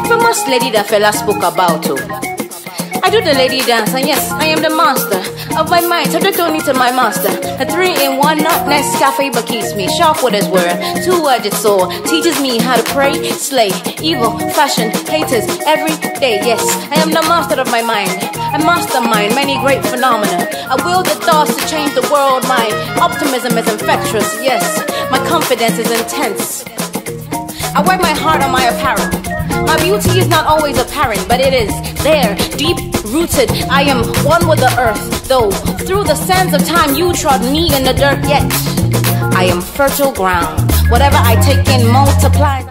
famous lady that fella spoke about. Oh. I do the lady dance, and yes, I am the master of my mind, subject only to my master. A 3-in-1, not Nescafe, but keeps me sharp with his word. Two-edged sword teaches me how to pray, slay, evil, fashion, haters every day. Yes, I am the master of my mind. I mastermind many great phenomena. I wield the thoughts to change the world. My optimism is infectious. Yes, my confidence is intense. I wear my heart on my apparel. My beauty is not always apparent, but it is there, deep rooted. I am one with the earth, though through the sands of time you trod me in the dirt. Yet I am fertile ground. Whatever I take in multiplies.